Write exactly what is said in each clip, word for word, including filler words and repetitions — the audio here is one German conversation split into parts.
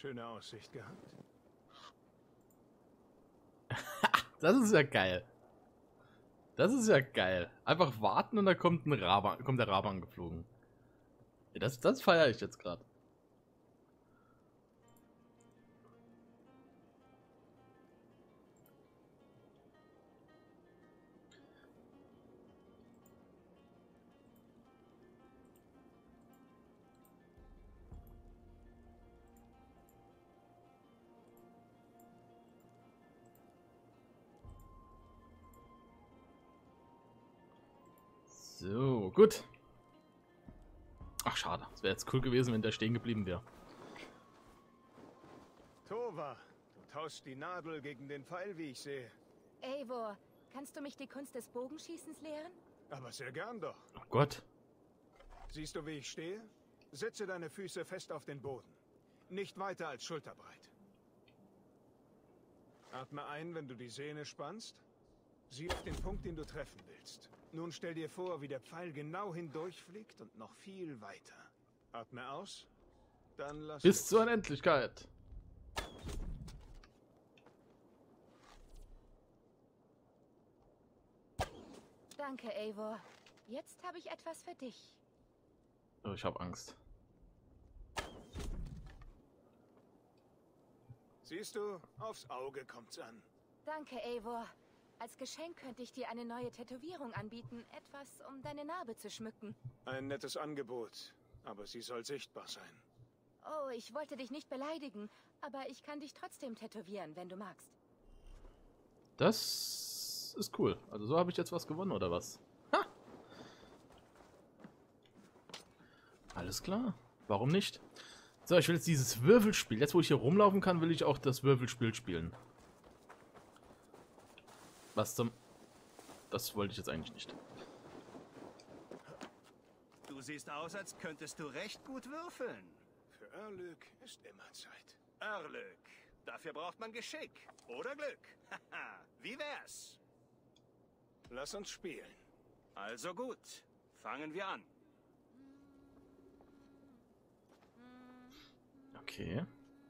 Schöne Aussicht gehabt. Das ist ja geil. Das ist ja geil. Einfach warten und da kommt, ein Raban, kommt der Raban geflogen. Das, das feiere ich jetzt gerade. So, gut. Ach, schade. Es wäre jetzt cool gewesen, wenn der stehen geblieben wäre. Tova, du tauschst die Nadel gegen den Pfeil, wie ich sehe. Eivor, kannst du mich die Kunst des Bogenschießens lehren? Aber sehr gern doch. Oh Gott. Siehst du, wie ich stehe? Setze deine Füße fest auf den Boden. Nicht weiter als schulterbreit. Atme ein, wenn du die Sehne spannst. Sieh auf den Punkt, den du treffen willst. Nun stell dir vor, wie der Pfeil genau hindurchfliegt und noch viel weiter. Atme aus, dann lass Bis los. zur Unendlichkeit. Danke, Eivor. Jetzt habe ich etwas für dich. Oh, ich habe Angst. Siehst du, aufs Auge kommt's an. Danke, Eivor. Als Geschenk könnte ich dir eine neue Tätowierung anbieten. Etwas, um deine Narbe zu schmücken. Ein nettes Angebot, aber sie soll sichtbar sein. Oh, ich wollte dich nicht beleidigen, aber ich kann dich trotzdem tätowieren, wenn du magst. Das ist cool. Also so habe ich jetzt was gewonnen, oder was? Ha! Alles klar. Warum nicht? So, ich will jetzt dieses Würfelspiel. Jetzt, wo ich hier rumlaufen kann, will ich auch das Würfelspiel spielen. Was zum... Das wollte ich jetzt eigentlich nicht. Du siehst aus, als könntest du recht gut würfeln. Für Erlüg ist immer Zeit. Erlüg. Dafür braucht man Geschick. Oder Glück. Haha. Wie wär's? Lass uns spielen. Also gut. Fangen wir an. Okay.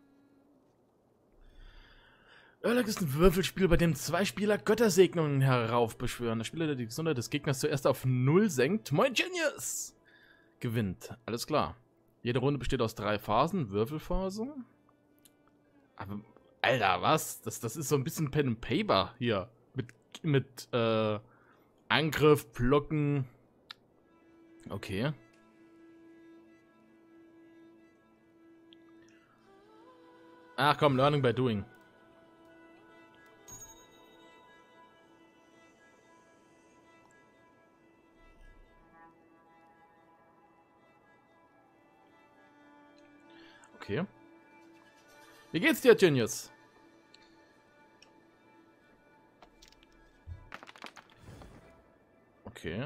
Erlüg ist ein Würfelspiel, bei dem zwei Spieler Göttersegnungen heraufbeschwören. Der Spieler, der die Gesundheit des Gegners zuerst auf null senkt, Moin Genius, gewinnt. Alles klar. Jede Runde besteht aus drei Phasen. Würfelphase. Aber, Alter, was? Das, das ist so ein bisschen Pen and Paper hier. Mit, mit äh, Angriff, Blocken. Okay. Ach komm, Learning by Doing. Okay. Wie geht's dir, Genius? Okay.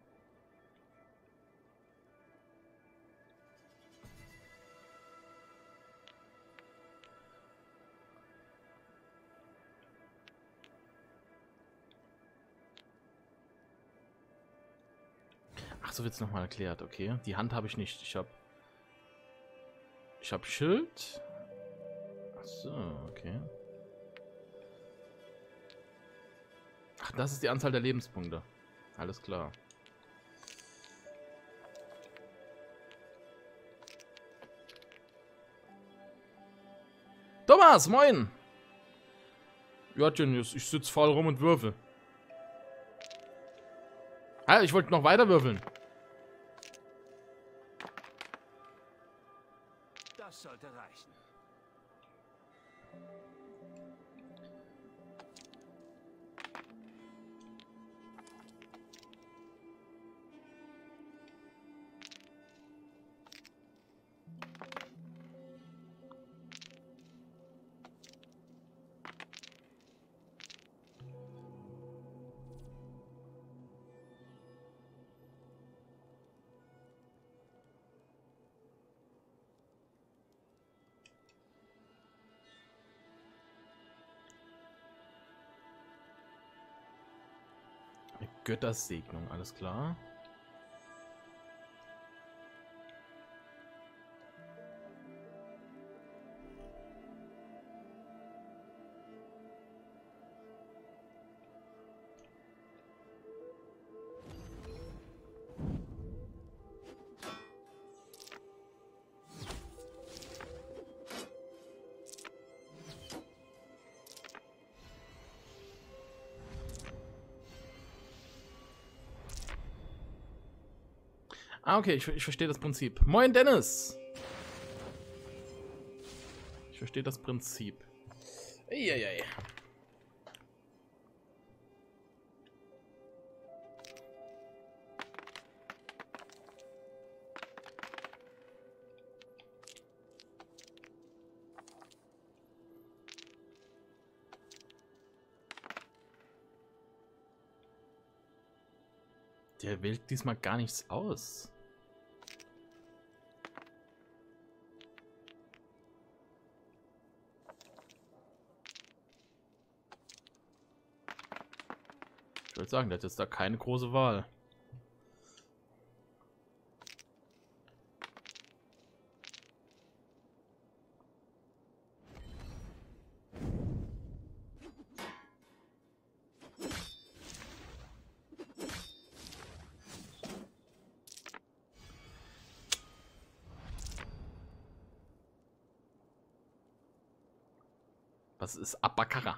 Ach, so wird's nochmal erklärt, okay. Die Hand habe ich nicht. Ich habe Ich habe Schild. Ach so, okay. Ach, das ist die Anzahl der Lebenspunkte. Alles klar. Thomas, moin! Ja, Genius, ich sitze faul rum und würfel. Ah, ich wollte noch weiter würfeln. Das sollte reichen. Göttersegnung, alles klar. Ah, okay, ich, ich verstehe das Prinzip. Moin, Dennis! Ich verstehe das Prinzip. Eieiei. Der wählt diesmal gar nichts aus. Ich würde sagen, der hat jetzt da keine große Wahl. Was ist Abakara?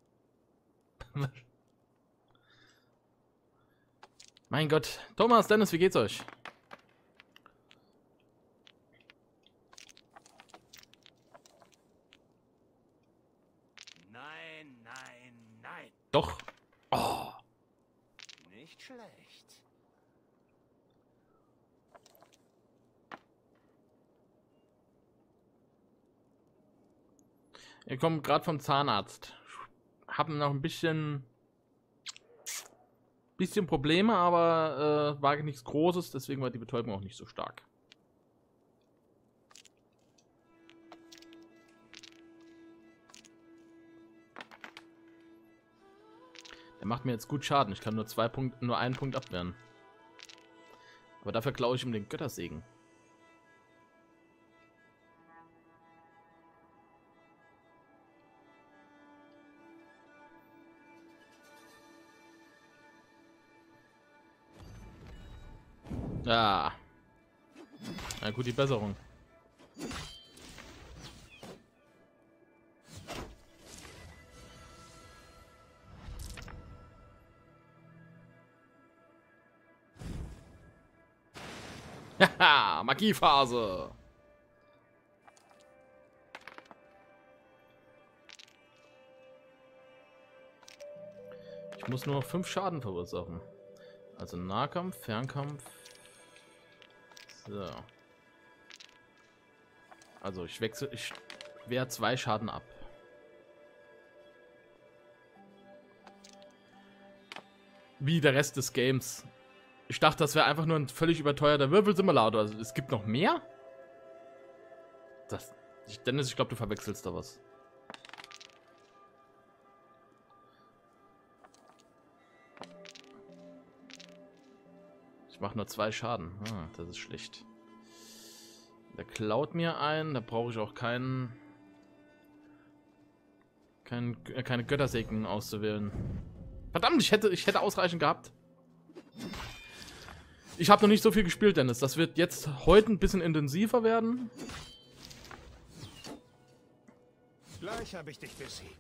Mein Gott. Thomas, Dennis, wie geht's euch? Nein, nein, nein. Doch. Oh. Nicht schlecht. Ihr kommt gerade vom Zahnarzt. Haben noch ein bisschen bisschen Probleme, aber äh, war nichts Großes, deswegen war die Betäubung auch nicht so stark. Der macht mir jetzt gut Schaden. Ich kann nur zwei Punkte, nur einen Punkt abwehren. Aber dafür klaue ich ihm den Göttersegen. Ja. Na gut, die Besserung. Haha, Magiephase. Ich muss nur noch fünf Schaden verursachen. Also Nahkampf, Fernkampf. So. Also ich wechsle, ich wehre zwei Schaden ab. Wie der Rest des Games. Ich dachte, das wäre einfach nur ein völlig überteuerter Würfelsimulator. Also es gibt noch mehr? Das, ich, Dennis, ich glaube, du verwechselst da was. Ich mache nur zwei Schaden. Ah, das ist schlecht. Der klaut mir ein. Da brauche ich auch keinen... Kein, äh, keine Göttersegen auszuwählen. Verdammt, ich hätte, ich hätte ausreichend gehabt. Ich habe noch nicht so viel gespielt, Dennis. Das wird jetzt heute ein bisschen intensiver werden. Gleich habe ich dich besiegt.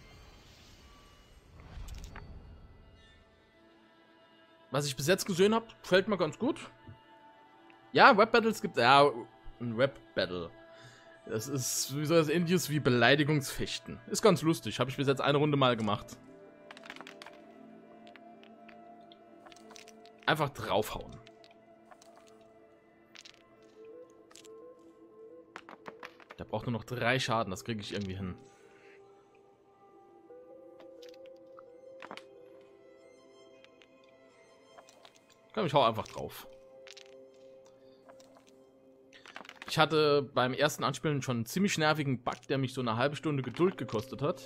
Was ich bis jetzt gesehen habe, gefällt mir ganz gut. Ja, Web-Battles gibt... Ja, ein Web-Battle. Das ist wie so das Indies wie Beleidigungsfechten. Ist ganz lustig. Habe ich bis jetzt eine Runde mal gemacht. Einfach draufhauen. Der braucht nur noch drei Schaden. Das kriege ich irgendwie hin. Komm, ich hau einfach drauf. Ich hatte beim ersten Anspielen schon einen ziemlich nervigen Bug, der mich so eine halbe Stunde Geduld gekostet hat.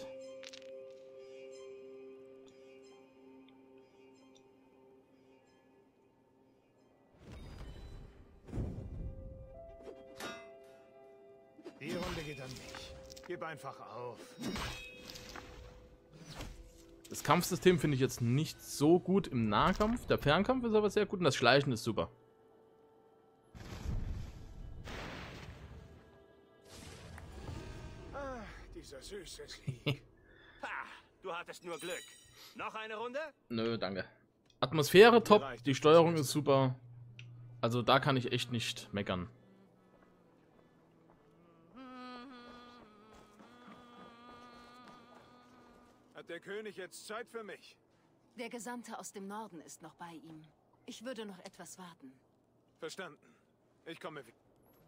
Die Runde geht an mich. Gib einfach auf. Das Kampfsystem finde ich jetzt nicht so gut im Nahkampf. Der Fernkampf ist aber sehr gut und das Schleichen ist super. Ah, dieser süße Sieg. Ha, du hattest nur Glück. Noch eine Runde? Nö, danke. Atmosphäre top, die Steuerung ist super. Also da kann ich echt nicht meckern. Hat der König jetzt Zeit für mich? Der Gesandte aus dem Norden ist noch bei ihm. Ich würde noch etwas warten. Verstanden. Ich komme wieder.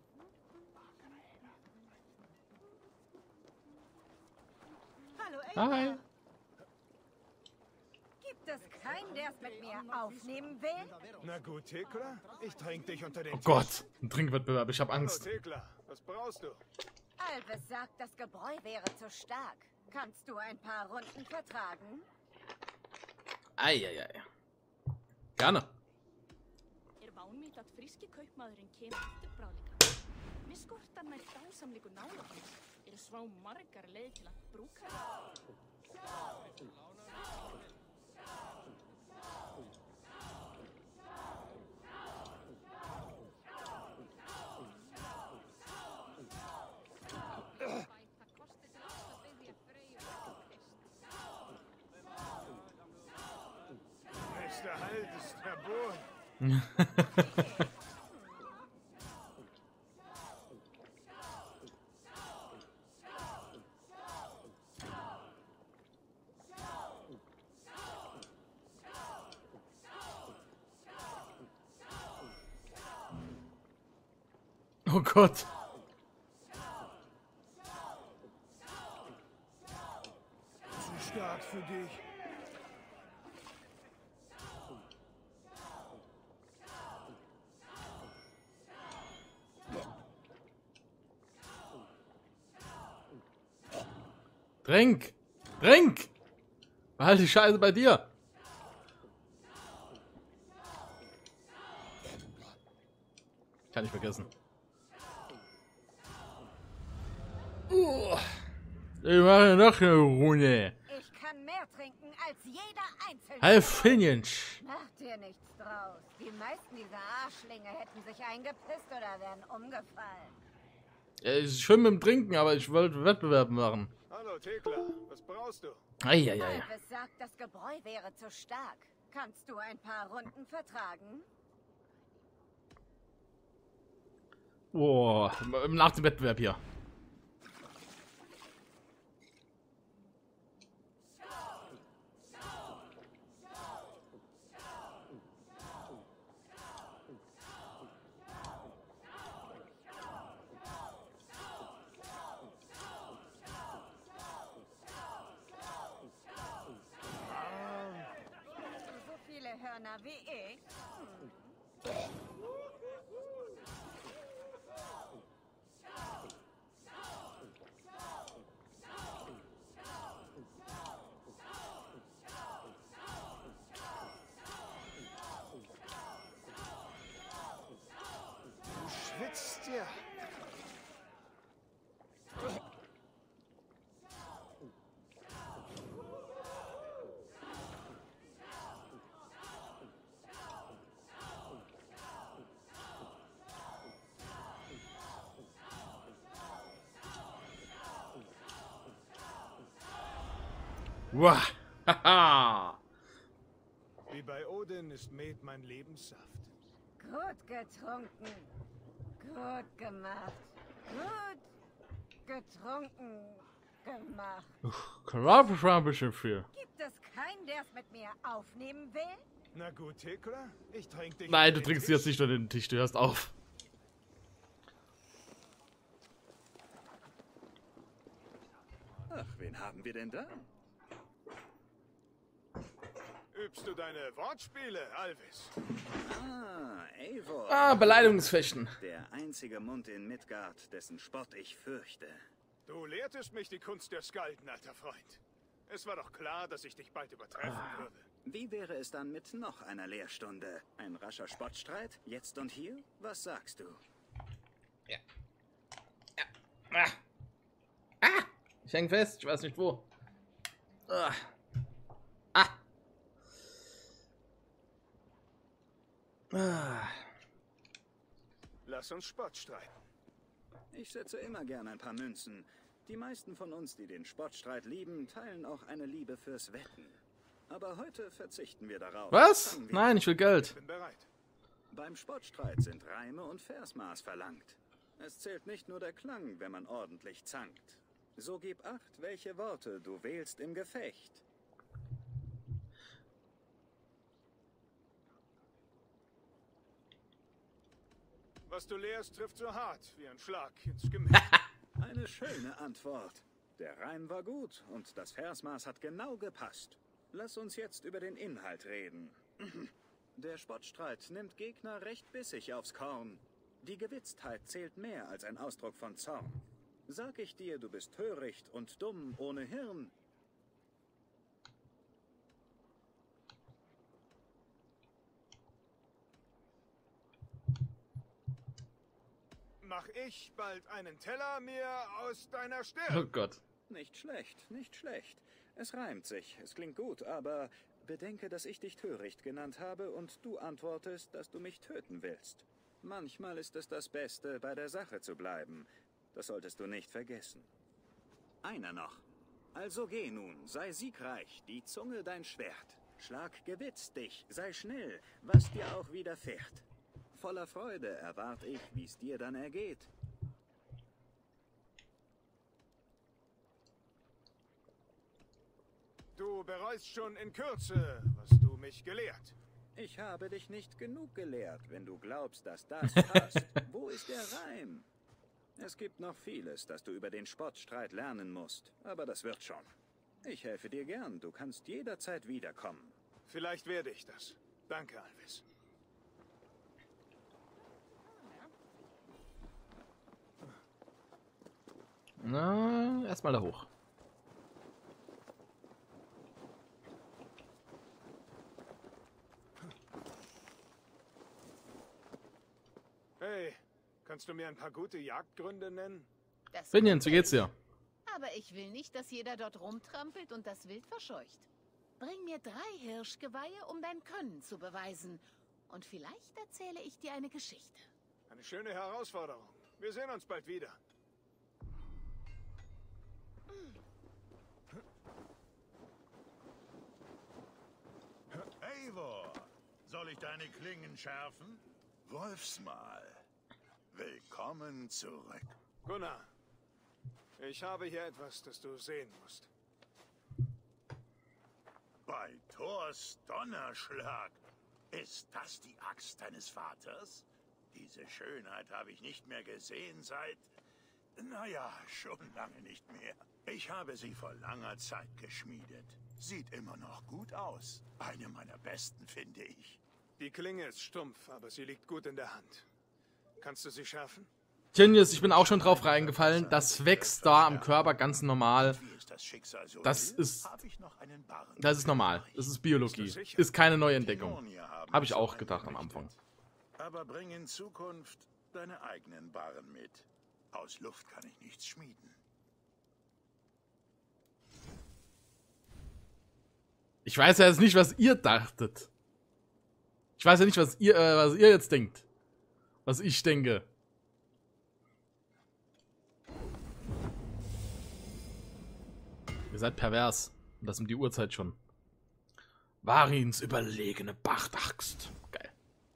Hallo, Ava. Hi. Gibt es keinen, der es mit mir aufnehmen will? Na gut, Thekla. Ich trink dich unter den Oh Tisch. Gott, ein Trinkwettbewerb, ich hab Hallo, Angst. Thekla. Was brauchst du? Alves sagt, das Gebräu wäre zu stark. Kannst du ein paar Runden vertragen? Eieiei. Gerne. Er vánvít að fríski kaupmaðurinn kemur eftir bráðleika. Mér skortar nær dásamlegu nálægnis. Er svá margar leið til að brúka það. Nächster Halt ist verboten. Oh Gott. Zu stark für dich. Trink! Trink! Behalte die Scheiße bei dir! Kann ich vergessen. Uh, ich mache noch eine Runde. Ich kann mehr trinken als jeder Einzelne. Halb Finnisch. Mach dir nichts draus. Die meisten dieser Arschlinge hätten sich eingepisst oder wären umgefallen. Ja, ich schwimme im Trinken, aber ich wollte Wettbewerb machen. Hallo, Thekla. Was brauchst du? Eieiei. Alves sagt, das Gebräu wäre zu stark. Kannst du ein paar Runden vertragen? Boah, nach dem Wettbewerb hier. So viele Hörner wie ich. Du schwitzt ja. Wah, haha. Wie bei Odin ist Met mein Lebenssaft. Gut getrunken. Gut gemacht. Gut getrunken gemacht. Klar, ich war ein bisschen viel. Gibt es keinen, der es mit mir aufnehmen will? Na gut, Thekla. Ich trink dich Nein, unter du den trinkst Tisch. jetzt nicht unter den Tisch, du hörst auf. Ach, wen haben wir denn da? Übst du deine Wortspiele, Alvis? Ah, Eivor. Ah, Beleidigungsfechten. Der einzige Mund in Midgard, dessen Spott ich fürchte. Du lehrtest mich die Kunst der Skalden, alter Freund. Es war doch klar, dass ich dich bald übertreffen würde. Wie wäre es dann mit noch einer Lehrstunde? Ein rascher Spottstreit? Jetzt und hier? Was sagst du? Ah. Ah. Ich häng fest, ich weiß nicht wo. Ah. Ah. Ah. Lass uns Spott streiten. Ich setze immer gern ein paar Münzen. Die meisten von uns, die den Spottstreit lieben, teilen auch eine Liebe fürs Wetten. Aber heute verzichten wir darauf. Was? Fangen wir Nein, ich will Geld. Bin bereit. Beim Spottstreit sind Reime und Versmaß verlangt. Es zählt nicht nur der Klang, wenn man ordentlich zankt. So gib acht, welche Worte du wählst im Gefecht. Was du lehrst, trifft so hart wie ein Schlag ins Gemüt. Eine schöne Antwort. Der Reim war gut und das Versmaß hat genau gepasst. Lass uns jetzt über den Inhalt reden. Der Spottstreit nimmt Gegner recht bissig aufs Korn. Die Gewitztheit zählt mehr als ein Ausdruck von Zorn. Sag ich dir, du bist töricht und dumm ohne Hirn. Mach ich bald einen Teller mir aus deiner Stirn. Oh Gott. Nicht schlecht, nicht schlecht. Es reimt sich, es klingt gut, aber bedenke, dass ich dich töricht genannt habe und du antwortest, dass du mich töten willst. Manchmal ist es das Beste, bei der Sache zu bleiben. Das solltest du nicht vergessen. Einer noch. Also geh nun, sei siegreich, die Zunge dein Schwert. Schlag gewitzt dich, sei schnell, was dir auch widerfährt. Voller Freude erwart ich, wie's dir dann ergeht. Du bereust schon in Kürze, was du mich gelehrt. Ich habe dich nicht genug gelehrt, wenn du glaubst, dass das passt. Wo ist der Reim? Es gibt noch vieles, das du über den Spottstreit lernen musst, aber das wird schon. Ich helfe dir gern, du kannst jederzeit wiederkommen. Vielleicht werde ich das. Danke, Alvis. Na, erstmal da hoch. Hey, kannst du mir ein paar gute Jagdgründe nennen? Das Viniens, wie geht's dir? Aber ich will nicht, dass jeder dort rumtrampelt und das Wild verscheucht. Bring mir drei Hirschgeweihe, um dein Können zu beweisen. Und vielleicht erzähle ich dir eine Geschichte. Eine schöne Herausforderung. Wir sehen uns bald wieder. Eivor, soll ich deine Klingen schärfen? Wolfsmal. Willkommen zurück. Gunnar, ich habe hier etwas, das du sehen musst. Bei Thors Donnerschlag. Ist das die Axt deines Vaters? Diese Schönheit habe ich nicht mehr gesehen seit... Naja, schon lange nicht mehr. Ich habe sie vor langer Zeit geschmiedet. Sieht immer noch gut aus. Eine meiner besten, finde ich. Die Klinge ist stumpf, aber sie liegt gut in der Hand. Kannst du sie schärfen? Genius, ich bin auch schon drauf reingefallen. Das wächst da am Körper ganz normal. Wie ist das Schicksal so Das will, ist- habe ich noch einen Barren. Das ist normal. Das ist Biologie. Ist keine neue Entdeckung. Habe ich auch gedacht am Anfang. Aber bring in Zukunft deine eigenen Barren mit. Aus Luft kann ich nichts schmieden. Ich weiß ja jetzt nicht, was ihr dachtet. Ich weiß ja nicht, was ihr, äh, was ihr jetzt denkt. Was ich denke. Ihr seid pervers. Und das um die Uhrzeit schon. Varins überlegene Bachtaxt. Geil.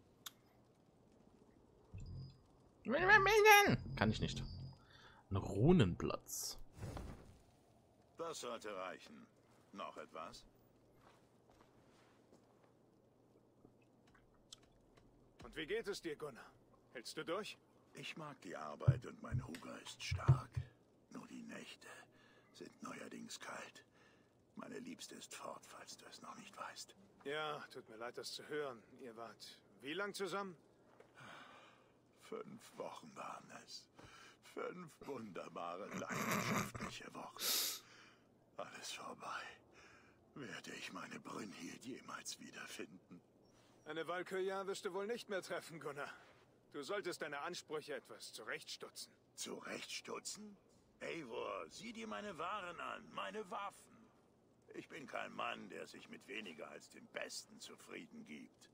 Kann ich nicht. Ein Runenplatz. Das sollte reichen. Noch etwas? Und wie geht es dir, Gunnar? Hältst du durch? Ich mag die Arbeit und mein Hunger ist stark. Nur die Nächte sind neuerdings kalt. Meine Liebste ist fort, falls du es noch nicht weißt. Ja, tut mir leid, das zu hören. Ihr wart wie lang zusammen? Fünf Wochen waren es. Fünf wunderbare, leidenschaftliche Wochen. Alles vorbei. Werde ich meine Brünnhild jemals wiederfinden? Eine Valkyria wirst du wohl nicht mehr treffen, Gunnar. Du solltest deine Ansprüche etwas zurechtstutzen. Zurechtstutzen? Eivor, sieh dir meine Waren an, meine Waffen. Ich bin kein Mann, der sich mit weniger als dem Besten zufrieden gibt.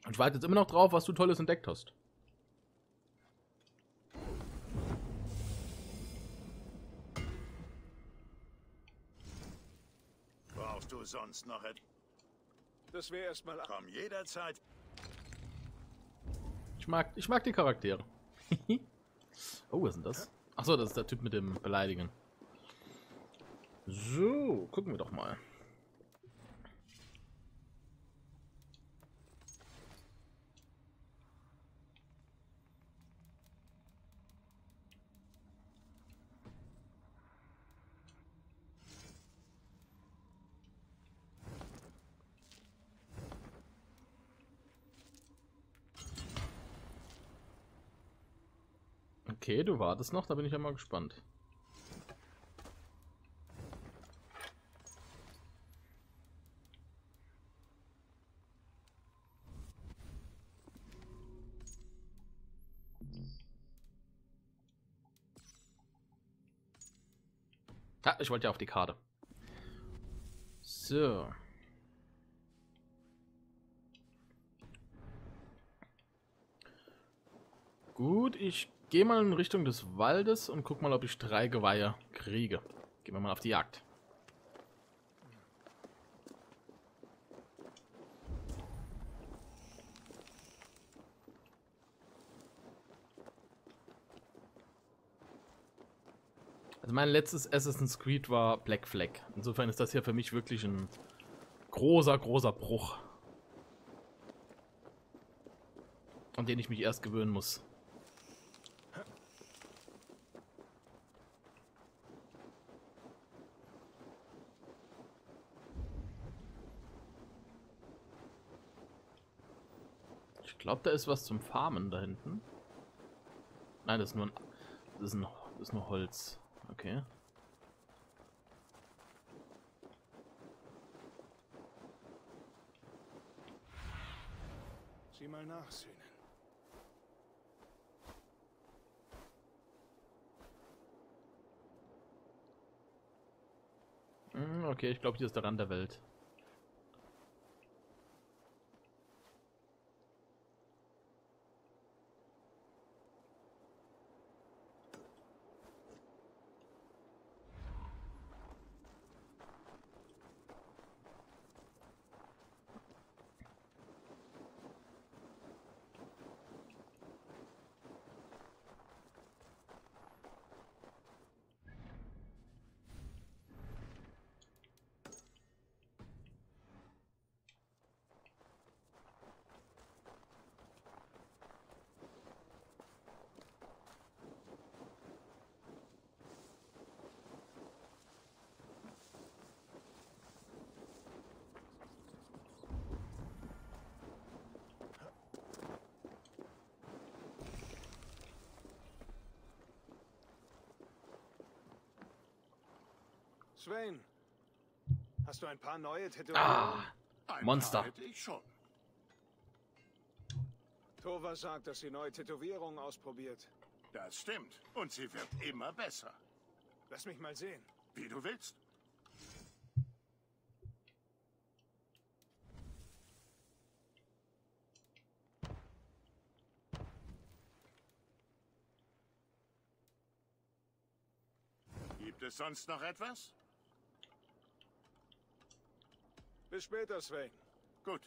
Und ich warte jetzt immer noch drauf, was du Tolles entdeckt hast. Brauchst du sonst noch etwas? Das wäre erstmal... Komm jederzeit. Ich mag, ich mag die Charaktere. Oh, was ist denn das? Achso, das ist der Typ mit dem Beleidigen. So, gucken wir doch mal. Okay, du wartest noch, da bin ich ja mal gespannt. Ah, ich wollte ja auf die Karte. So. Gut, ich gehe mal in Richtung des Waldes und guck mal, ob ich drei Geweihe kriege. Gehen wir mal auf die Jagd. Also mein letztes Assassin's Creed war Black Flag. Insofern ist das hier für mich wirklich ein großer, großer Bruch. An den ich mich erst gewöhnen muss. Ich glaube, da ist was zum Farmen da hinten. Nein, das ist nur ein, das ist, ein, das ist nur Holz. Okay. Sieh mal nach, Sühnen. Hm, okay, ich glaube, hier ist der Rand der Welt. Swain, hast du ein paar neue Tätowierungen? Ah, Ein Monster. paar hätte ich schon. Tova sagt, dass sie neue Tätowierungen ausprobiert. Das stimmt. Und sie wird immer besser. Lass mich mal sehen. Wie du willst. Gibt es sonst noch etwas? Bis später, Swain. Gut.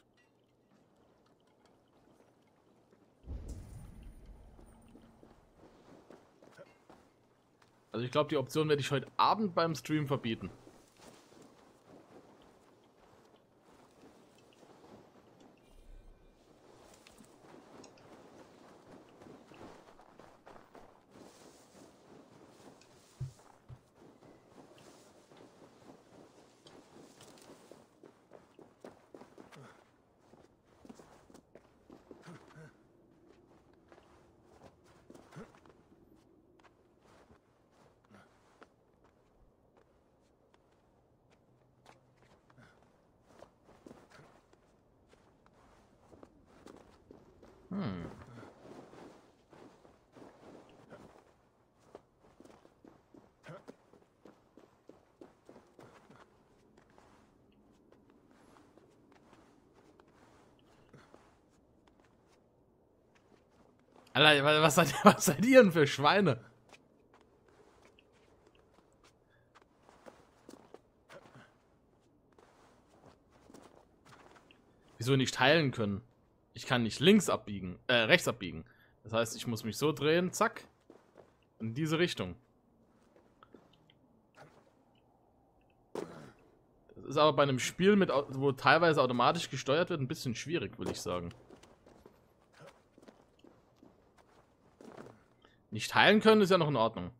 Also ich glaube, die Option werde ich heute Abend beim Stream verbieten. Alter, was seid, was seid ihr denn für Schweine? Wieso nicht heilen können? Ich kann nicht links abbiegen, äh, rechts abbiegen. Das heißt, ich muss mich so drehen, zack, in diese Richtung. Das ist aber bei einem Spiel, mit, wo teilweise automatisch gesteuert wird, ein bisschen schwierig, würde ich sagen. Nicht heilen können ist ja noch in Ordnung.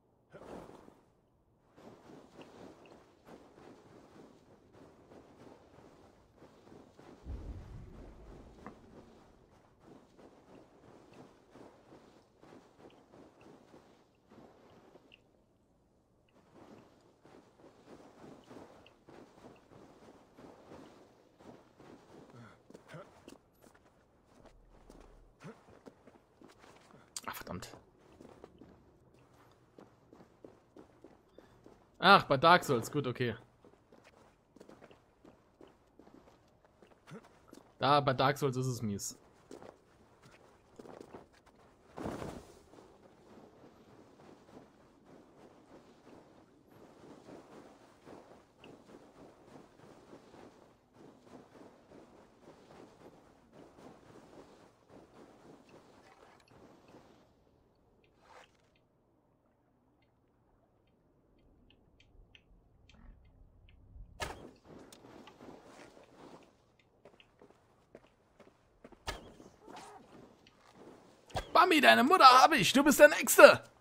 Ach, verdammt. Ach, bei Dark Souls. Gut, okay. Da, bei Dark Souls ist es mies. Bambi, deine Mutter habe ich. Du bist der Nächste.